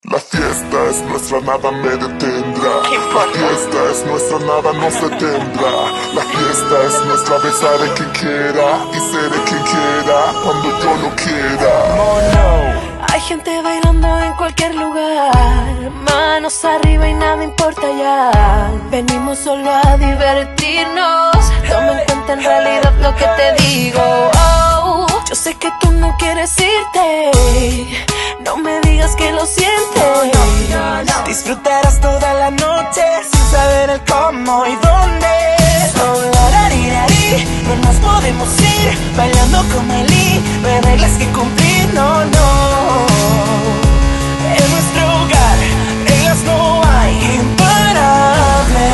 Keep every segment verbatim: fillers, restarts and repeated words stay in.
La fiesta es nuestra, nada me detendrá. La fiesta es nuestra, nada nos detendrá. La fiesta es nuestra, besaré quien quiera y seré quien quiera cuando yo lo quiera. Hay gente bailando en cualquier lugar, manos arriba y nada importa ya. Venimos solo a divertirnos, toma en cuenta en realidad lo que te digo. Oh, yo sé que tú no quieres irte, no me digas que lo sientes. Disfrutarás toda la noche sin saber el cómo y dónde. Oh, lararirarí, no nos podemos ir bailando con Eli. No hay reglas que cumplir, no, no. En nuestro hogar, reglas no hay. Imparable,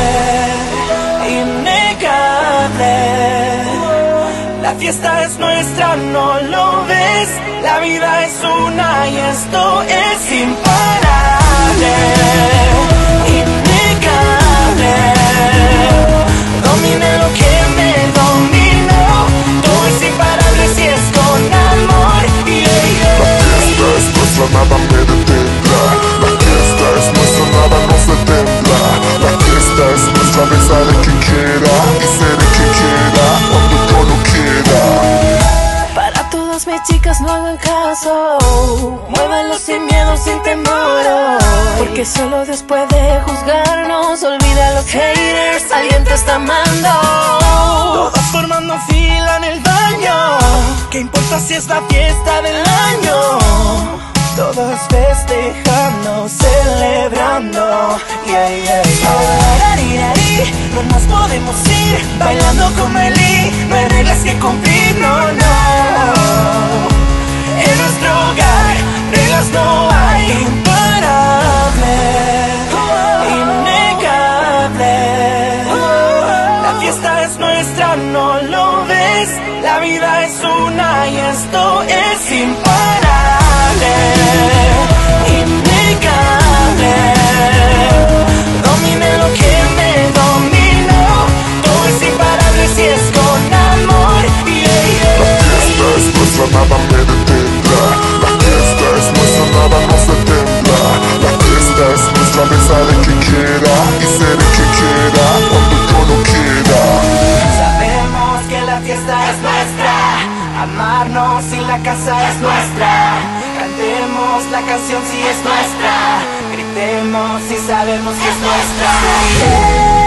innegable. La fiesta es nuestra, no lo ves. La vida es una y esto es imparable, innegable. Domine lo que me dominó. Todo es imparable si es con amor. Yeah, yeah. La fiesta es nuestra, nada me detendrá. La fiesta es nuestra, nada nos detendrá. La fiesta es nuestra, besaré quien quiera y seré quien quiera cuando yo lo quiera. Para todas mis chicas no hagan caso, muévanlo sin miedo, sin temor, oh. Porque solo después de juzgarnos, olvida los haters, alguien te está amando. Todas formando fila en el baño, ¿qué importa si es la fiesta del año? Todos festejando, celebrando, yeah, yeah, yeah. No nos podemos ir bailando como Eli. No hay reglas que cumplir, no, no. En nuestro hogar, reglas no hay. Imparable, innegable. La fiesta es nuestra, no lo ves. La vida es una y esto es imparable, innegable. Domine lo que me dominó. Todo es imparable si es con amor. Yeah, yeah. La fiesta es nuestra, nada me detendrá. La fiesta es nuestra, nada nos detendrá. La fiesta es nuestra, besaré quien quiera y seré quien quiera cuando yo lo quiera. Sabemos que la fiesta es nuestra, amarnos y la casa es nuestra. Cantemos la canción si es nuestra, gritemos si sabemos que es nuestra. Yeah.